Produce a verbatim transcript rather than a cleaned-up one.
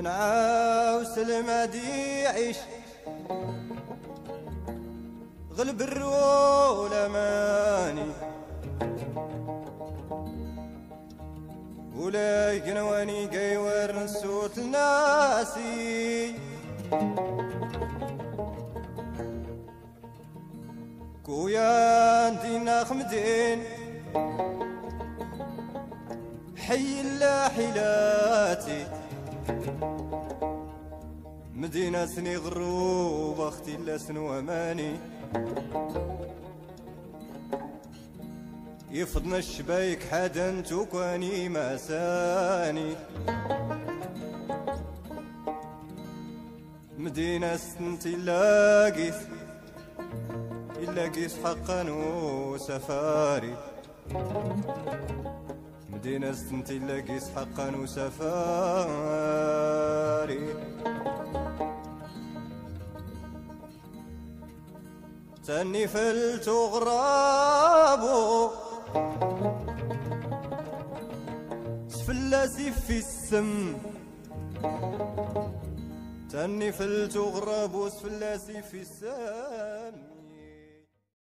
نعاوس المادي يعيش غلب الرول اماني ولا يقنواني قيور نسوت الناسي كويان دينا خمدين حي الله حيلاتي مدينة سني غروب اختي لا سنو اماني يفضنا الشبايك حدا توكاني ماساني مدينة سنتي لاقيس إلا قيس حقا وسفاري مدينة سنتي لاقيس حقا وسفاري تاني فلت غرابو سفلاسي في السم تاني فلت غرابو سفلاسي في السم